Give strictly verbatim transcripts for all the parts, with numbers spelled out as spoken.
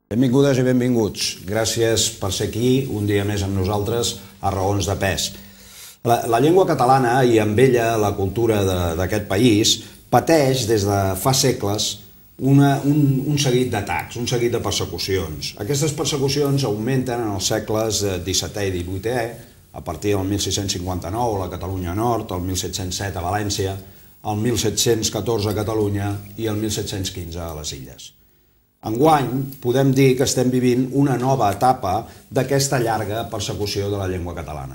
Benvingudes i benvinguts. Gràcies per ser aquí un dia més amb nosaltres a Raons de Pes. La, la llengua catalana i amb ella la cultura d'aquest país pateix des de fa segles una, un, un seguit d'atacs, un seguit de persecucions. Aquestes persecucions augmenten en els segles dissetè i divuitè, a partir del mil sis-cents cinquanta-nou a la Catalunya Nord, el mil set-cents set a València, el mil set-cents catorze a Catalunya i el mil set-cents quinze a les Illes. Enguany podem dir que estem vivint una nova etapa d'aquesta llarga persecució de la llengua catalana.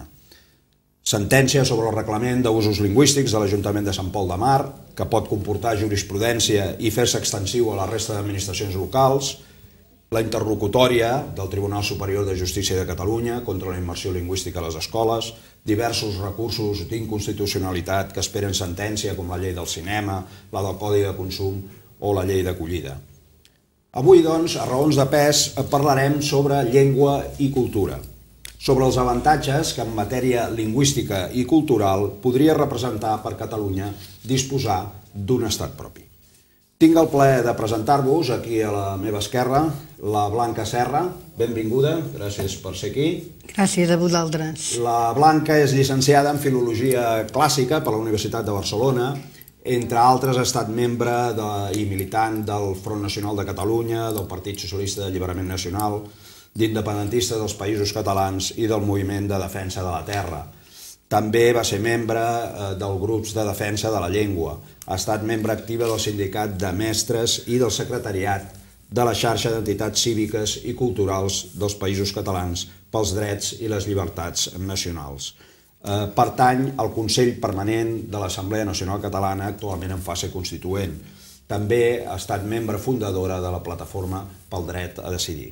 Sentència sobre el reglament d'usos lingüístics de l'Ajuntament de Sant Pol de Mar, que pot comportar jurisprudència i fer-se extensiu a la resta d'administracions locals, la interlocutòria del Tribunal Superior de Justícia de Catalunya contra la immersió lingüística a les escoles, diversos recursos d'inconstitucionalitat que esperen sentència com la llei del cinema, la del Codi de Consum o la llei d'acollida. Avui, doncs, a Raons de Pes parlarem sobre llengua i cultura, sobre els avantatges que en matèria lingüística i cultural podria representar per Catalunya disposar d'un estat propi. Tinc el plaer de presentar-vos aquí a la meva esquerra la Blanca Serra. Benvinguda, gràcies per ser aquí. Gràcies a vosaltres. La Blanca és llicenciada en Filologia Clàssica per la Universitat de Barcelona. Entre altres, ha estat membre i militant del Front Nacional de Catalunya, del Partit Socialista d'Alliberament Nacional, d'Independentistes dels Països Catalans i del Moviment de Defensa de la Terra. També va ser membre dels grups de defensa de la llengua. Ha estat membre activa del Sindicat de Mestres i del Secretariat de la Xarxa d'Entitats Cíviques i Culturals dels Països Catalans pels Drets i les Llibertats Nacionals. Pertany al Consell Permanent de l'Assemblea Nacional Catalana, actualment en fase constituent. També ha estat membre fundadora de la Plataforma pel Dret a Decidir.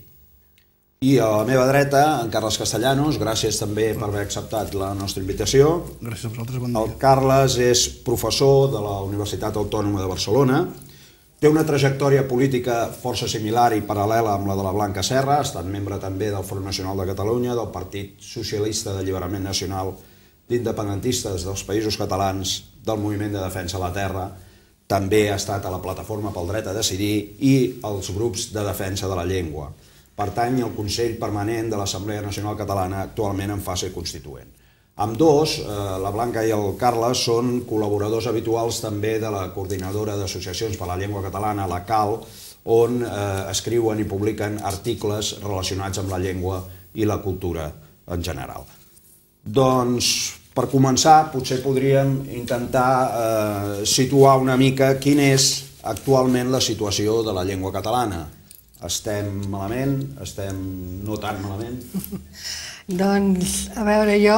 I a la meva dreta, en Carles Castellanos, gràcies també per haver acceptat la nostra invitació. Gràcies a vosaltres, bon dia. El Carles és professor de la Universitat Autònoma de Barcelona, té una trajectòria política força similar i paral·lela amb la de la Blanca Serra, ha estat membre també del Front Nacional de Catalunya, del Partit Socialista d'Alliberament Nacional, d'Independentistes dels Països Catalans, del Moviment de Defensa de la Terra, també ha estat a la Plataforma pel Dret a Decidir i als grups de defensa de la llengua. Pertany al Consell Permanent de l'Assemblea Nacional Catalana, actualment en fase constituent. Ambdós, la Blanca i el Carles, són col·laboradors habituals també de la Coordinadora d'Associacions per la Llengua Catalana, la C A L, on escriuen i publiquen articles relacionats amb la llengua i la cultura en general. Doncs, per començar, potser podríem intentar situar una mica quina és actualment la situació de la llengua catalana. Estem malament? Estem no tan malament? Doncs, a veure, jo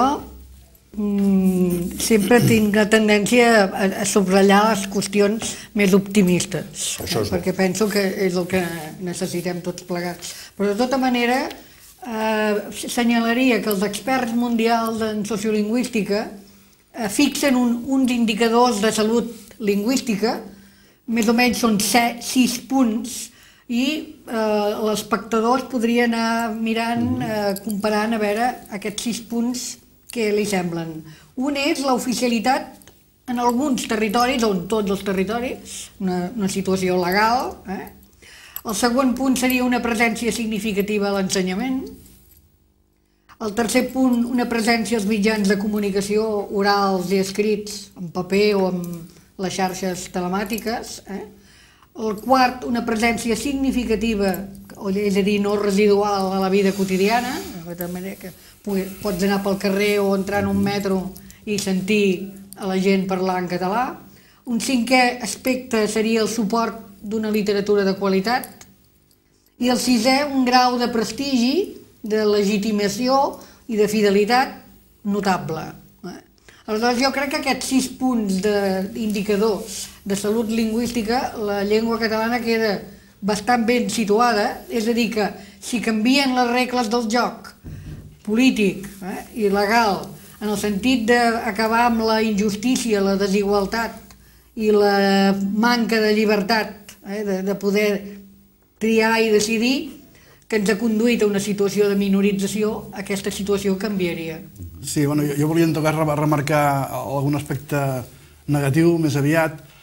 sempre tinc la tendència a subratllar les qüestions més optimistes, perquè penso que és el que necessitem tots plegats. Però, de tota manera, senyalaria que els experts mundials en sociolingüística fixen uns indicadors de salut lingüística, més o menys són sis punts, i l'espectador podria anar mirant, comparant, a veure aquests sis punts que li semblen. Un és l'oficialitat en alguns territoris, o en tots els territoris, una situació legal. El segon punt seria una presència significativa a l'ensenyament. El tercer punt, una presència als mitjans de comunicació orals i escrits, en paper o en les xarxes telemàtiques. El quart, una presència significativa, és a dir, no residual a la vida quotidiana, de manera que pots anar pel carrer o entrar en un metro i sentir a la gent parlar en català. Un cinquè aspecte seria el suport d'una literatura de qualitat. I el sisè, un grau de prestigi, de legitimació i de fidelitat notable. Aleshores, jo crec que aquests sis punts d'indicadors de salut lingüística, la llengua catalana queda bastant ben situada, és a dir, que si canvien les regles del joc polític i legal en el sentit d'acabar amb la injustícia, la desigualtat i la manca de llibertat de poder triar i decidir, que ens ha conduït a una situació de minorització, aquesta situació canviaria. Sí, jo volia en tot cas remarcar algun aspecte negatiu, més aviat.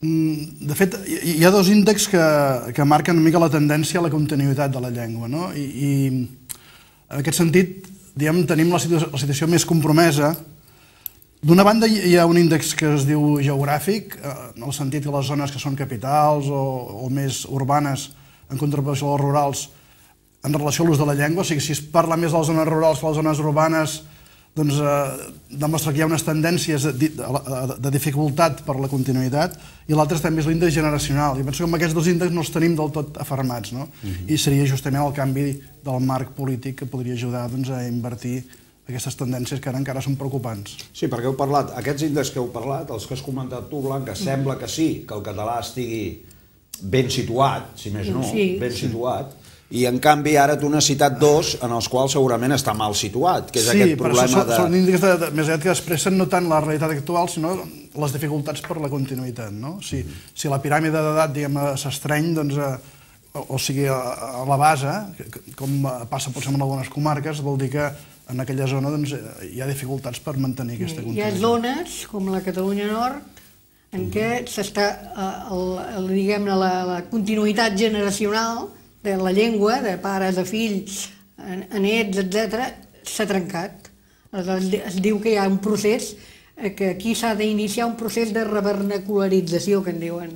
De fet, hi ha dos índexs que marquen una mica la tendència a la continuïtat de la llengua, no? I en aquest sentit, diguem, tenim la situació més compromesa. D'una banda hi ha un índex que es diu geogràfic, en el sentit que les zones que són capitals o més urbanes en contraposició a les rurals en relació a l'ús de la llengua, o sigui, si es parla més de les zones rurals que les zones urbanes, doncs demostra que hi ha unes tendències de dificultat per la continuïtat, i l'altre també és l'índex generacional. I penso que amb aquests dos índexs no els tenim del tot afermats, no? I seria justament el canvi del marc polític que podria ajudar a invertir aquestes tendències que ara encara són preocupants. Sí, perquè heu parlat, aquests índexs que heu parlat, els que has comentat tu, Blanca, sembla que sí, que el català estigui ben situat, si més no, ben situat, i en canvi ara tu n'has citat dos en els quals segurament està mal situat, que és aquest problema de... Sí, però són índexs més aviat que expressen no tant la realitat actual, sinó les dificultats per la continuïtat, no? Si la piràmide d'edat, diguem, s'estreny, doncs, o sigui, a la base, com passa potser en algunes comarques, vol dir que en aquella zona hi ha dificultats per mantenir aquesta continuïtat. Hi ha zones, com la Catalunya Nord, en què s'està, diguem-ne, la continuïtat generacional de la llengua, de pares a fills, a nets, etcètera, s'ha trencat. Es diu que hi ha un procés, que aquí s'ha d'iniciar un procés de revernacularització, que en diuen,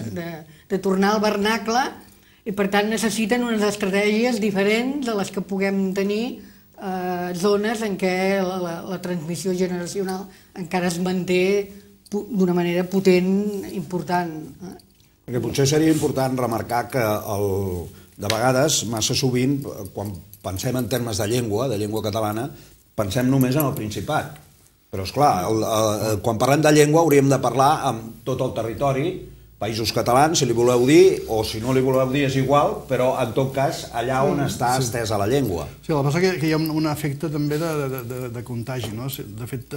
de tornar al vernacle, i per tant necessiten unes estratègies diferents de les que puguem tenir zones en què la transmissió generacional encara es manté d'una manera potent, important. Perquè potser seria important remarcar que de vegades, massa sovint, quan pensem en termes de llengua, de llengua catalana, pensem només en el Principat. Però, esclar, quan parlem de llengua hauríem de parlar amb tot el territori, països catalans, si li voleu dir, o si no li voleu dir és igual, però en tot cas allà on està estesa la llengua. Sí, el que passa és que hi ha un efecte també de contagi, no? De fet,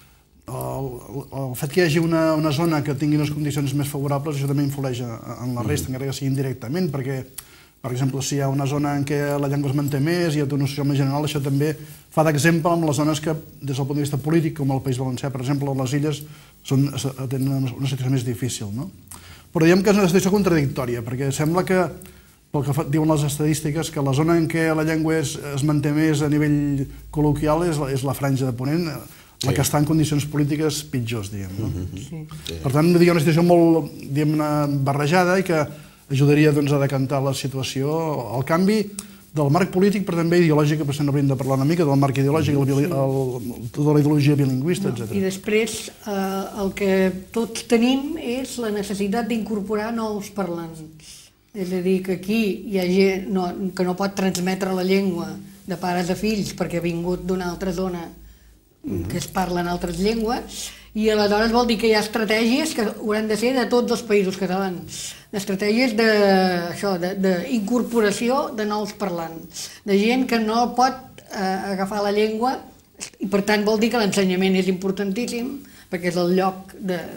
el fet que hi hagi una zona que tingui unes condicions més favorables, això també influeix en la resta, encara que sigui indirectament, perquè, per exemple, si hi ha una zona en què la llengua es manté més i hi ha una situació més general, això també fa d'exemple amb les zones que, des del punt de vista polític, com el País Valencià, per exemple, o les Illes, tenen una situació més difícil, no? Però diguem que és una situació contradictòria, perquè sembla que, pel que diuen les estadístiques, que la zona en què la llengua es manté més a nivell col·loquial és la franja de Ponent, la que està en condicions polítiques pitjors, diguem. Per tant, hi ha una situació molt barrejada i que ajudaria a decantar la situació, el canvi del marc polític, però també ideològic, que potser n'hauríem de parlar una mica, del marc ideològic, tota la ideologia bilingüista, etcètera. I després el que tots tenim és la necessitat d'incorporar nous parlants. És a dir, que aquí hi ha gent que no pot transmetre la llengua de pares a fills perquè ha vingut d'una altra zona que es parlen altres llengües, i aleshores vol dir que hi ha estratègies que hauran de ser de tots els països catalans, estratègies d'incorporació de nous parlants, de gent que no pot agafar la llengua, i per tant vol dir que l'ensenyament és importantíssim, perquè és el lloc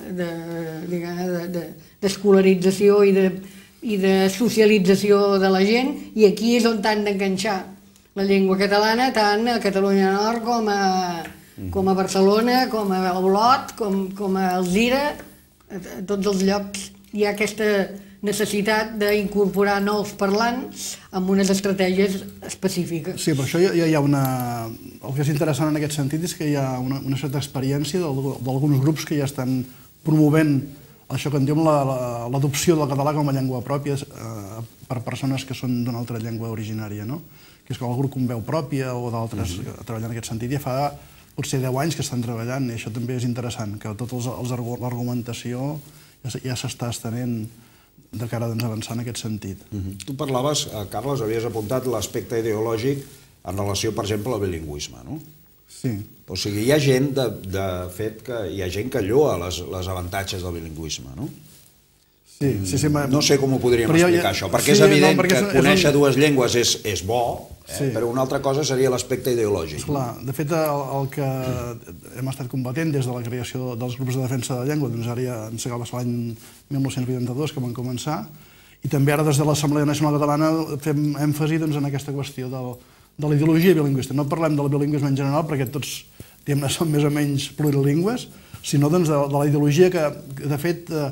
d'escolarització i de socialització de la gent, i aquí és on han d'enganxar la llengua catalana, tant a Catalunya Nord com a com a Barcelona, com a Olot, com a Alzira, a tots els llocs hi ha aquesta necessitat d'incorporar nous parlants amb unes estratègies específiques. Sí, per això hi ha una... El que és interessant en aquest sentit és que hi ha una certa experiència d'alguns grups que ja estan promovent això que en diuen l'adopció del català com a llengua pròpia per persones que són d'una altra llengua originària, no? Que és com el grup com Veu Pròpia o d'altres treballant en aquest sentit. Ja fa potser deu anys que estan treballant, i això també és interessant, que tota l'argumentació ja s'està estenent de cara a avançar en aquest sentit. Tu parlaves, Carles, havies apuntat l'aspecte ideològic en relació, per exemple, al bilingüisme, no? Sí. O sigui, hi ha gent, de fet, que hi ha gent que lloa els avantatges del bilingüisme, no? Sí, sí, sí. No sé com ho podríem explicar, això, perquè és evident que conèixer dues llengües és bo, però una altra cosa seria l'aspecte ideològic. Esclar, de fet, el que hem estat combatent des de la creació dels grups de defensa de la llengua, doncs ara ja ens acaba l'any mil nou-cents vuitanta-dos que van començar, i també ara des de l'Assemblea Nacional Catalana fem èmfasi en aquesta qüestió de la ideologia bilingüista. No parlem del bilingüisme en general, perquè tots són més o menys plurilingües, sinó de la ideologia que, de fet,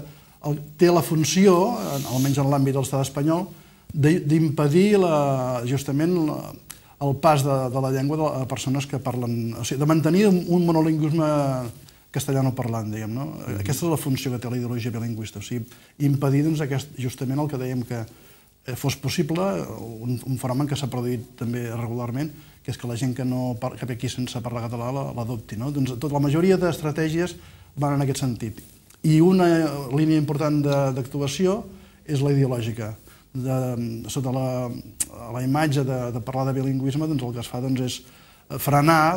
té la funció, almenys en l'àmbit de l'estat espanyol, d'impedir justament el pas de la llengua a persones que parlen... O sigui, de mantenir un monolingüisme castellano-parlant, diguem, no? Aquesta és la funció que té la ideologia bilingüista, o sigui, impedir justament el que dèiem que fos possible, un fenomen que s'ha produït també regularment, que és que la gent que ve aquí sense parlar català l'adopti, no? Doncs la majoria d'estratègies van en aquest sentit. I una línia important d'actuació és la ideològica. Sota la imatge de parlar de bilingüisme, el que es fa és frenar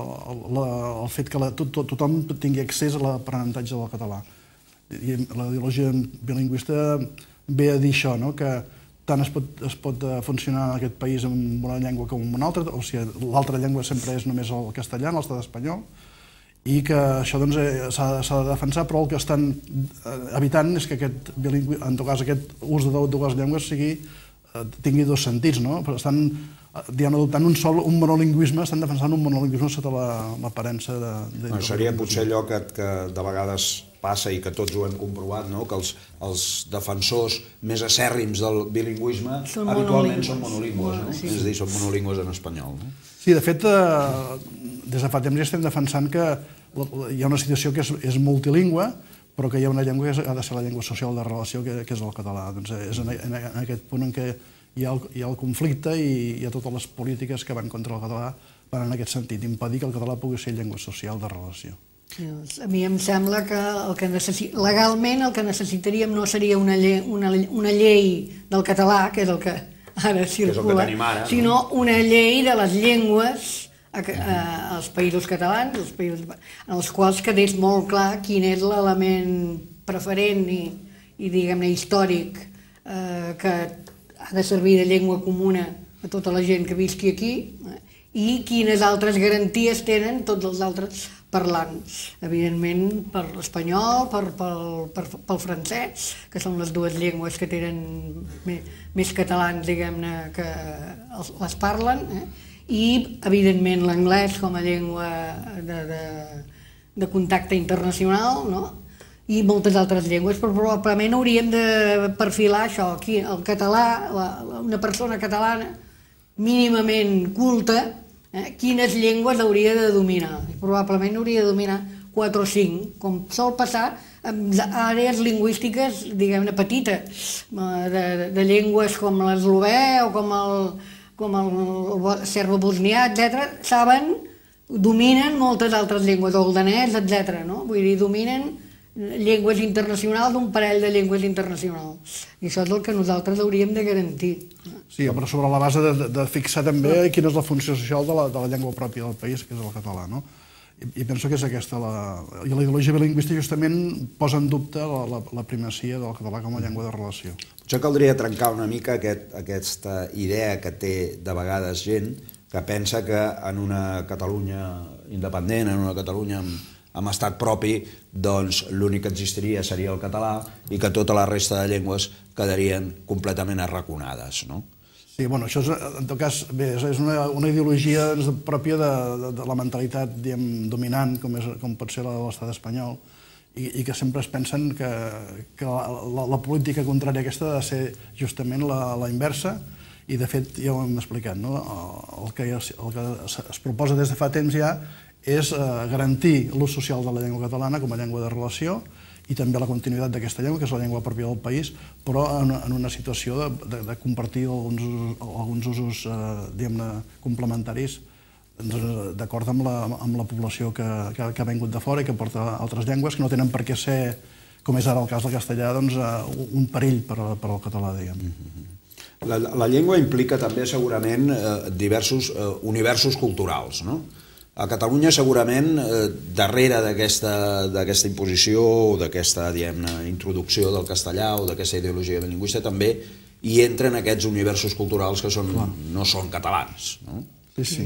el fet que tothom tingui accés a l'aprenentatge del català. I la ideologia bilingüista ve a dir això, que tant es pot funcionar en aquest país amb una llengua com amb una altra, o sigui, l'altra llengua sempre és només el castellà, en l'estat espanyol, i que això s'ha de defensar, però el que estan evitant és que aquest bilingüisme, en tot cas aquest ús de dues llengües tingui dos sentits, no? Estan adoptant un sol, un monolingüisme, estan defensant un monolingüisme sota l'aparença de... Seria potser allò que de vegades passa i que tots ho hem comprovat, que els defensors més acèrrims del bilingüisme habitualment són monolingües, és a dir, són monolingües en espanyol. Sí, de fet, des de fa temps ja estem defensant que hi ha una situació que és multilingüe, però que hi ha una llengua que ha de ser la llengua social de relació, que és el català. Doncs és en aquest punt en què hi ha el conflicte i hi ha totes les polítiques que van contra el català van en aquest sentit, impedir que el català pugui ser llengua social de relació. A mi em sembla que legalment el que necessitaríem no seria una llei del català, que és el que ara circula, sinó una llei de les llengües als països catalans, en els quals quedés molt clar quin és l'element preferent i, diguem-ne, històric que ha de servir de llengua comuna a tota la gent que visqui aquí i quines altres garanties tenen tots els altres parlants. Evidentment, per l'espanyol, pel francès, que són les dues llengües que tenen més catalans, diguem-ne, que les parlen, i, evidentment, l'anglès com a llengua de contacte internacional, i moltes altres llengües, però probablement hauríem de perfilar això, aquí, el català, una persona catalana mínimament culta, quines llengües hauria de dominar. Probablement hauria de dominar quatre o cinc, com sol passar en àrees lingüístiques, diguem-ne, petites, de llengües com l'eslovè o com el com el serbo-bosnià, etcètera, saben, dominen moltes altres llengües, o el danès, etcètera, no? Vull dir, dominen llengües internacionals, un parell de llengües internacionals. I això és el que nosaltres hauríem de garantir. Sí, però sobre la base de fixar també quina és la funció social de la llengua pròpia del país, que és el català, no? I penso que és aquesta. I la ideologia bilingüista justament posa en dubte la primacia del català com a llengua de relació. Potser caldria trencar una mica aquesta idea que té de vegades gent que pensa que en una Catalunya independent, en una Catalunya amb estat propi, doncs l'únic que existiria seria el català i que tota la resta de llengües quedarien completament arraconades, no? Sí, bueno, això és, en tot cas, bé, és una ideologia pròpia de la mentalitat, diguem, dominant, com pot ser la de l'estat espanyol, i que sempre es pensen que la política contrària a aquesta ha de ser justament la inversa, i de fet ja ho hem explicat, no? El que es proposa des de fa temps ja és garantir l'ús social de la llengua catalana com a llengua de relació i també la continuïtat d'aquesta llengua, que és la llengua pròpia del país, però en una situació de compartir alguns usos, diguem-ne, complementaris d'acord amb la població que ha vingut de fora i que porta altres llengües que no tenen per què ser, com és ara el cas del castellà, un perill per al català, diguem. La llengua implica també segurament diversos universos culturals, no? A Catalunya segurament darrere d'aquesta imposició o d'aquesta introducció del castellà o d'aquesta ideologia bilingüista també hi entren aquests universos culturals que no són catalans. Sí, sí.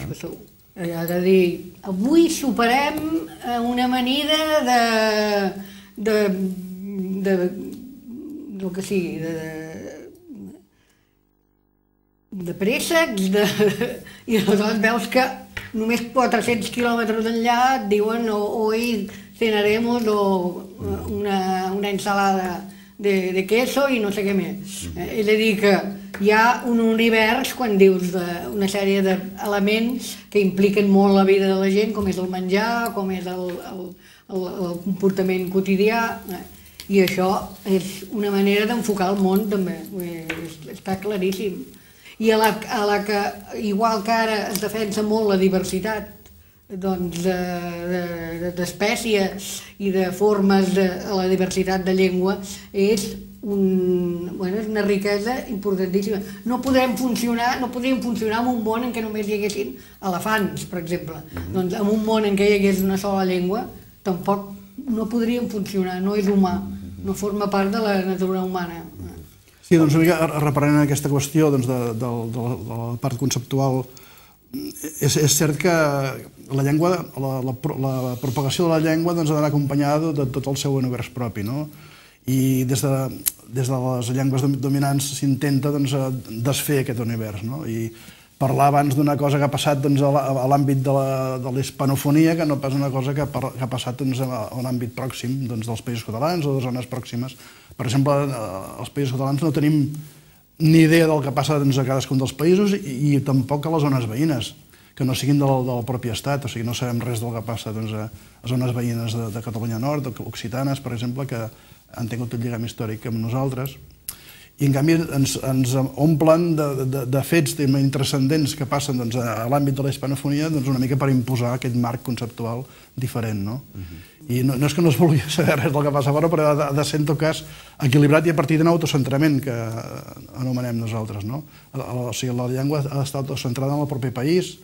Ha de dir, avui superem una amanida de del que sigui, de préssecs, i aleshores veus que només quatre-cents quilòmetres enllà et diuen hoy cenaremos o una, una ensalada de, de queso i no sé què més. Eh, és a dir, que hi ha un univers, quan dius una sèrie d'elements que impliquen molt la vida de la gent, com és el menjar, com és el, el, el, el comportament quotidià, eh, i això és una manera d'enfocar el món també, està claríssim. I a la, a la que, igual que ara es defensa molt la diversitat doncs, d'espècies i de formes de la diversitat de llengua, és, un, bueno, és una riquesa importantíssima. No podrem funcionar, no podríem funcionar en un món en què només hi haguessin elefants, per exemple. Mm-hmm. Doncs en un món en què hi hagués una sola llengua, tampoc no podríem funcionar, no és humà, no forma part de la natura humana. Sí, doncs una mica reparant en aquesta qüestió doncs, de, de, de, de la part conceptual, és, és cert que la llengua, la, la, la propagació de la llengua doncs, ha d'anar acompanyada de tot el seu univers propi, no? I des de, des de les llengües dominants s'intenta doncs, desfer aquest univers, no? I parlar abans d'una cosa que ha passat doncs, a l'àmbit de l'hispanofonia que no pas una cosa que ha, que ha passat doncs, a un àmbit pròxim doncs, dels països catalans o de zones pròximes. Per exemple, als països catalans no tenim ni idea del que passa doncs, a cadascun dels països i, i tampoc a les zones veïnes, que no siguin del, del propi estat, o sigui, no sabem res del que passa doncs, a, a zones veïnes de, de Catalunya Nord, occitanes, per exemple, que han tingut un lligam històric amb nosaltres, i en canvi ens, ens omplen de, de, de fets intrascendents que passen doncs, a l'àmbit de la hispanofonia doncs, una mica per imposar aquest marc conceptual diferent. No? Uh-huh. I no, no és que no es vulgui saber res del que passa fora, però ha de ser en tot cas equilibrat i a partir d'un autocentrament que anomenem nosaltres. No? O sigui, la llengua ha d'estar autocentrada en el propi país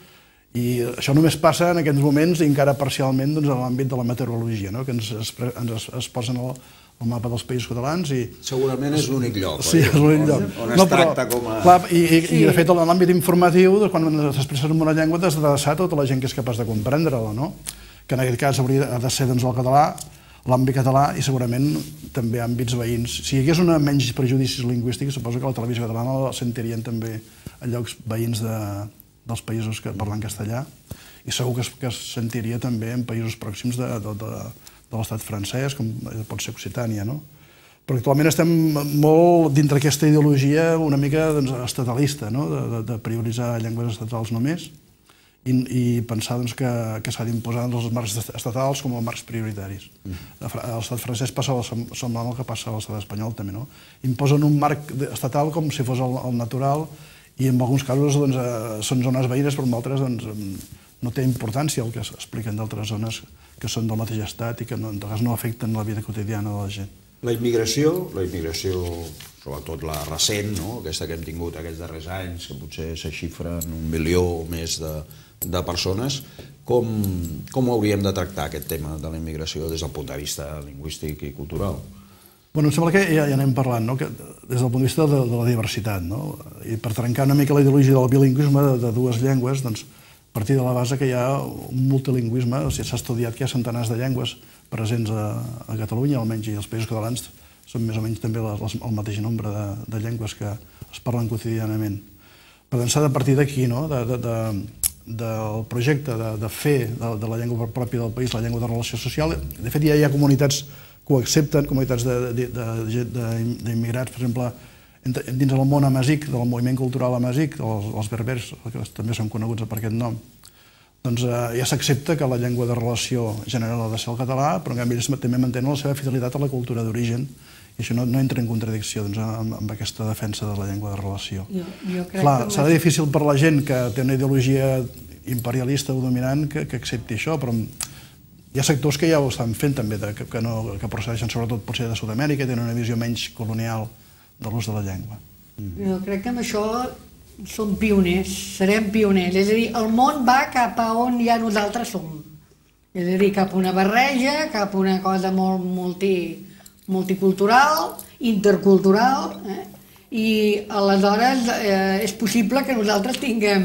i això només passa en aquests moments i encara parcialment doncs, en l'àmbit de la meteorologia, no? Que ens, es, ens es posen al, al mapa dels països catalans i... Segurament és l'únic lloc, sí, és l'únic lloc. On, on es no, però, tracta com a... Clar, i, i, sí. I de fet en l'àmbit informatiu, doncs, quan s'expressa en una llengua t'has d'adreçar a tota la gent que és capaç de comprendre-la, no? Que en aquest cas hauria de ser doncs, el català, l'àmbit català i segurament també àmbits veïns. Si hi hagués una menys prejudicis lingüístics, suposo que la televisió catalana la sentirien també a llocs veïns de, dels països que parlen castellà i segur que es, que es sentiria també en països pròxims de, de, de, de l'estat francès, com pot ser Occitània, no? Però actualment estem molt dintre aquesta ideologia una mica doncs, estatalista, no? de, de, de prioritzar llengües estatals només i, i pensar doncs, que, que s'ha d'imposar els marcs estatals com a marcs prioritaris. Mm. L'estat francès passa semblant al que passa a l'estat espanyol també, no? Imposen un marc estatal com si fos el, el natural i en alguns casos doncs, eh, són zones veïnes, però en altres doncs, no té importància el que expliquen d'altres zones que són del mateix estat i que no, en tot cas no afecten la vida quotidiana de la gent. La immigració, la immigració sobretot la recent, no? Aquesta que hem tingut aquests darrers anys, que potser se xifra en un milió o més de, de persones, com, com hauríem de tractar aquest tema de la immigració des del punt de vista lingüístic i cultural? Bueno, em sembla que ja, ja anem parlant, no? Que des del punt de vista de, de la diversitat, no? I per trencar una mica la ideologia del bilingüisme de, de dues llengües, doncs, a partir de la base que hi ha un multilingüisme, o sigui, s'ha estudiat que hi ha centenars de llengües presents a, a Catalunya, almenys, i els països catalans són més o menys també les, les, el mateix nombre de, de llengües que es parlen quotidianament. Per tant, s'ha de partir d'aquí, no? De, de, de, del projecte de, de fer de, de la llengua pròpia del país la llengua de relació social. De fet, ja hi ha comunitats que ho accepten, comunitats d'immigrats, per exemple, dins del món amazic, del moviment cultural amazic, els, els berbers, que també són coneguts per aquest nom, doncs eh, ja s'accepta que la llengua de relació general ha de ser el català, però en canvi ells també mantenen la seva fidelitat a la cultura d'origen i això no, no entra en contradicció doncs, amb, amb aquesta defensa de la llengua de relació. Jo, jo crec Clar, que serà difícil per la gent que té una ideologia imperialista o dominant que, que accepti això, però hi ha sectors que ja ho estan fent també, de, que, que, no, que procedeixen sobretot potser de Sud-amèrica i tenen una visió menys colonial de l'ús de la llengua. Jo crec que amb això som pioners, serem pioners. És a dir, el món va cap a on ja nosaltres som. És a dir, cap a una barreja, cap a una cosa molt multi, multicultural, intercultural, eh? I aleshores eh, és possible que nosaltres tinguem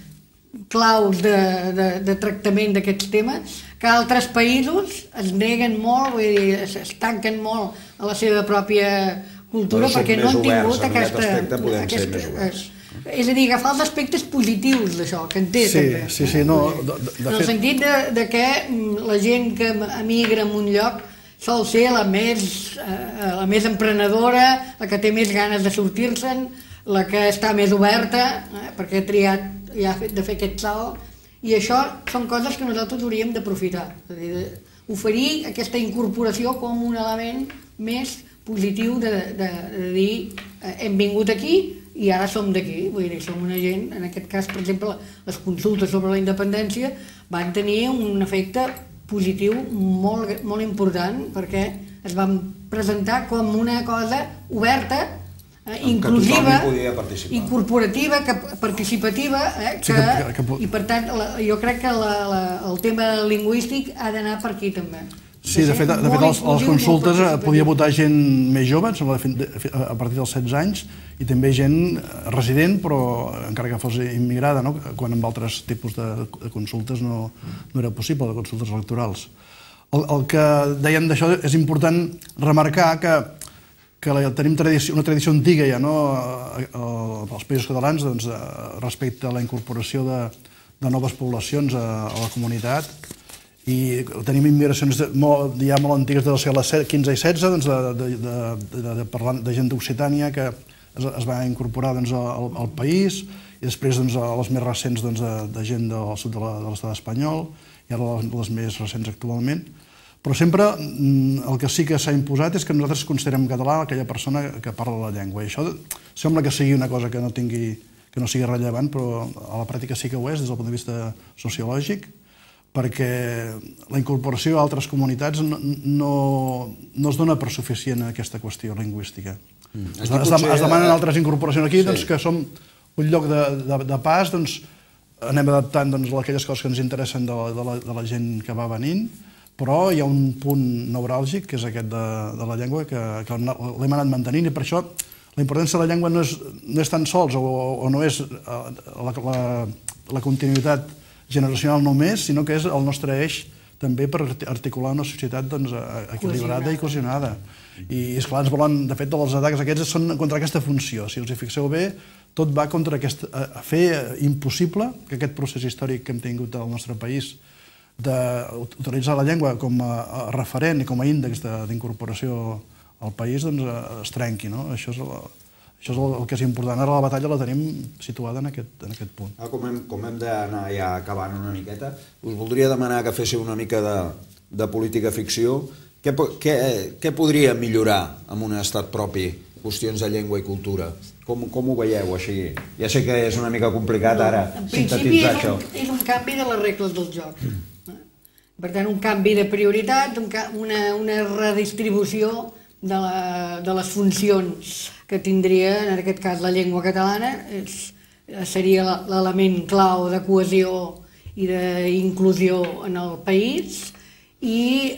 claus de, de, de tractament d'aquests temes que altres països es neguen molt, vull dir, es tanquen molt a la seva pròpia cultura perquè no han tingut aquesta... és a dir, agafar els aspectes positius d'això, que en té també. Sí, sí, sí, no... En el sentit de que la gent que emigra en un lloc sol ser la més emprenedora, la que té més ganes de sortir-se'n, la que està més oberta, perquè ha triat ja de fer aquest salt, i això són coses que nosaltres hauríem d'aprofitar, és a dir, oferir aquesta incorporació com un element més positiu de dir hem vingut aquí i ara som d'aquí, vull dir, som una gent, en aquest cas, per exemple, les consultes sobre la independència van tenir un efecte positiu molt important perquè es van presentar com una cosa oberta, inclusiva, incorporativa, participativa, i per tant jo crec que el tema lingüístic ha d'anar per aquí també. Sí, de fet, a les consultes podia votar gent més jove, a partir dels setze anys, i també gent resident, però encara que fos immigrada, quan amb altres tipus de consultes no era possible, de consultes electorals. El que dèiem d'això és important remarcar que tenim una tradició antiga ja als Països Catalans respecte a la incorporació de noves poblacions a la comunitat, i tenim immigracions ja molt antigues del segle quinze i setze de gent d'Occitània que es va incorporar al país, i després les més recents de gent del sud de l'estat espanyol, i ara les més recents actualment. Però sempre el que sí que s'ha imposat és que nosaltres considerem català aquella persona que parla la llengua, i això sembla que sigui una cosa que no sigui rellevant, però a la pràctica sí que ho és des del punt de vista sociològic, perquè la incorporació a altres comunitats no es dona per suficient a aquesta qüestió lingüística. Es demanen altres incorporacions aquí, que som un lloc de pas, anem adaptant aquelles coses que ens interessen de la gent que va venint, però hi ha un punt neuràlgic, que és aquest de la llengua, que l'hem anat mantenint, i per això la importància de la llengua no és tan sols, o no és la continuïtat generacional només, sinó que és el nostre eix també per articular una societat equilibrada i cohesionada. I, esclar, ens volen, de fet, els atacs aquests són contra aquesta funció. Si us hi fixeu bé, tot va contra fer impossible que aquest procés històric que hem tingut al nostre país d'utilitzar la llengua com a referent i com a índex d'incorporació al país es trenqui. Això és el que és important. Ara la batalla la tenim situada en aquest punt. Com hem d'anar ja acabant una miqueta, us voldria demanar que féssiu una mica de política ficció. Què podria millorar en un estat propi? Qüestions de llengua i cultura. Com ho veieu així? Ja sé que és una mica complicat ara sintetitzar això. En principi és un canvi de les regles del joc. Per tant, un canvi de prioritat, una redistribució de les funcions que tindria, en aquest cas, la llengua catalana, seria l'element clau de cohesió i d'inclusió en el país, i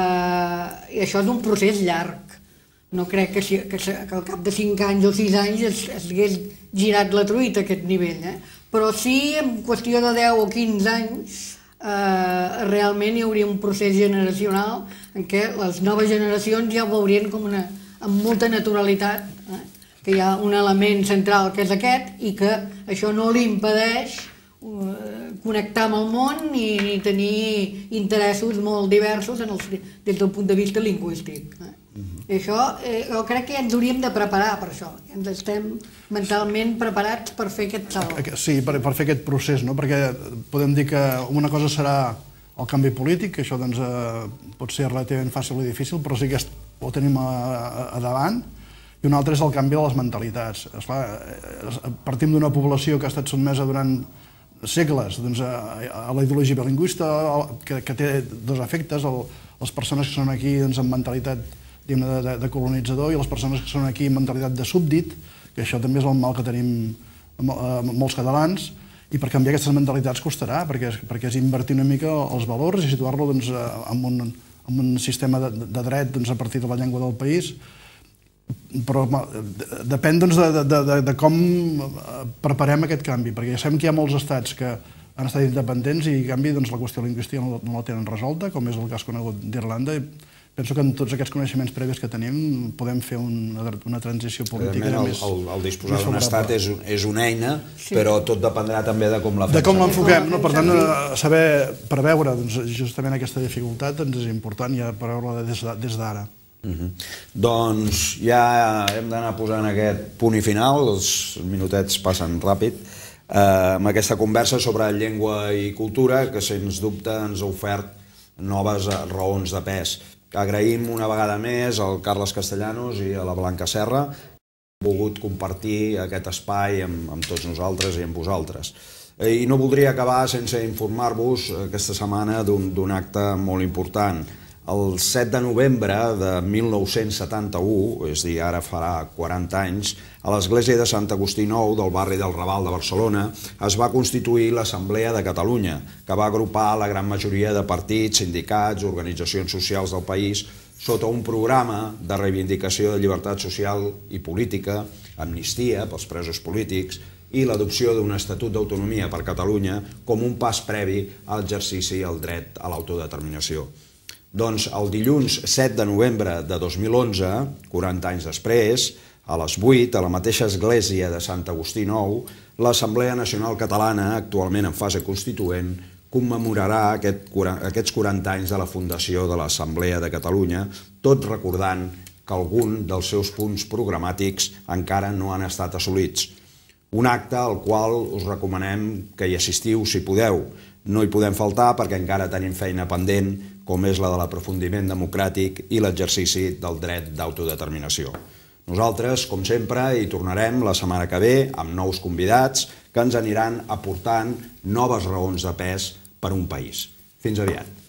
això és un procés llarg. No crec que al cap de cinc anys o sis anys es hagués girat la truita a aquest nivell, però sí, en qüestió de deu o quinze anys, realment hi hauria un procés generacional en què les noves generacions ja ho veurien amb molta naturalitat, que hi ha un element central que és aquest i que això no li impedeix connectar amb el món ni tenir interessos molt diversos des del punt de vista lingüístic. Això, jo crec que ja ens hauríem de preparar per això, ens estem mentalment preparats per fer aquest salt. Sí, per fer aquest procés, perquè podem dir que una cosa serà el canvi polític, que això pot ser relativament fàcil i difícil, però sí que ho tenim a davant, i una altra és el canvi de les mentalitats. Partim d'una població que ha estat sotmesa durant segles a la ideologia bilingüista, que té dos efectes, les persones que són aquí amb mentalitat de colonitzador i les persones que són aquí amb mentalitat de súbdit, que això també és el mal que tenim molts catalans, i per canviar aquestes mentalitats costarà, perquè és invertir una mica els valors i situar-lo en un sistema de dret a partir de la llengua del país, però depèn de com preparem aquest canvi, perquè ja sabem que hi ha molts estats que han estat independents i, en canvi, la qüestió lingüística no la tenen resolta, com és el cas conegut d'Irlanda. penso que amb tots aquests coneixements previs que tenim podem fer una transició política més... El disposar d'un estat és una eina, però tot dependrà també de com la fem. De com l'enfoquem, no? Per tant, saber preveure justament aquesta dificultat ens és important ja preveure des d'ara. Doncs ja hem d'anar posant aquest punt i final, els minutets passen ràpid, amb aquesta conversa sobre llengua i cultura que sens dubte ens ha ofert noves raons de pes. Agraïm una vegada més al Carles Castellanos i a la Blanca Serra que han volgut compartir aquest espai amb tots nosaltres i amb vosaltres. I no voldria acabar sense informar-vos aquesta setmana d'un acte molt important. El set de novembre de mil nou-cents setanta-u, és a dir, ara farà quaranta anys, a l'església de Sant Agustí Nou del barri del Raval de Barcelona es va constituir l'Assemblea de Catalunya, que va agrupar la gran majoria de partits, sindicats, organitzacions socials del país sota un programa de reivindicació de llibertat social i política, amnistia pels presos polítics i l'adopció d'un estatut d'autonomia per Catalunya com un pas previ a l'exercici del dret a l'autodeterminació. Doncs el dilluns set de novembre de dos mil onze, quaranta anys després, a les vuit, a la mateixa església de Sant Agustí Nou, l'Assemblea Nacional Catalana, actualment en fase constituent, commemorarà aquests quaranta anys de la fundació de l'Assemblea de Catalunya, tot recordant que algun dels seus punts programàtics encara no han estat assolits. Un acte al qual us recomanem que hi assistiu si podeu. No hi podem faltar perquè encara tenim feina pendent, com és la de l'aprofundiment democràtic i l'exercici del dret d'autodeterminació. Nosaltres, com sempre, hi tornarem la setmana que ve amb nous convidats que ens aniran aportant noves raons de pes per un país. Fins aviat.